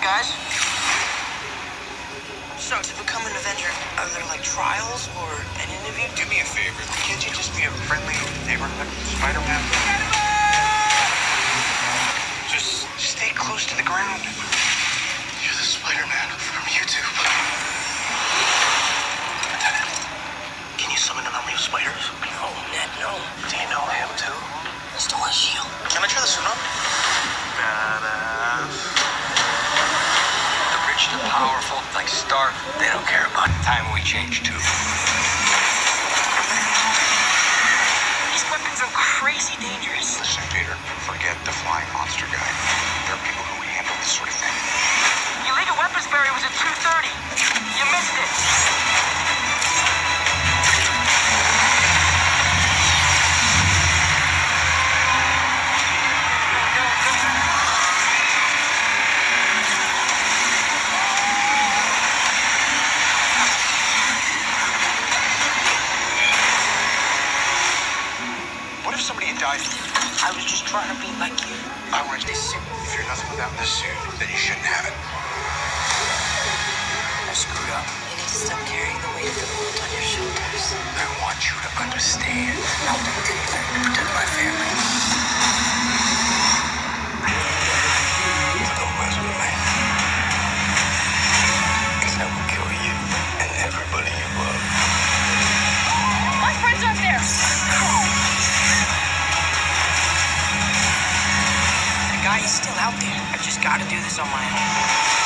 guys. So, to become an Avenger, are there, like, trials or an interview? Do me a favor. Can't you just be a friendly neighborhood Spider-Man? Just stay close to the ground. You're the Spider-Man from YouTube. Can you summon an army of spiders? No, Ned, no. Do you know him, too? He stole his shield. Can I try the suit on? Badass. The rich, the powerful, like Stark, they don't care about it. Time we change, too. These weapons are crazy dangerous. Listen, Peter, forget the flying monster guy. There are people who handle this sort of thing. Your legal weapons barrier was at 2:30. You missed it. What if somebody had died? I was just trying to be like you. I want this suit. If you're nothing without this suit, then you shouldn't have it. I screwed up. You need to stop carrying the weight of the world on your shoulders. I want you to understand. I'll do anything to protect my family. Don't mess with me. 'Cause I will kill you and everybody you love. My friends aren't there. The guy is still out there. I just gotta do this on my own.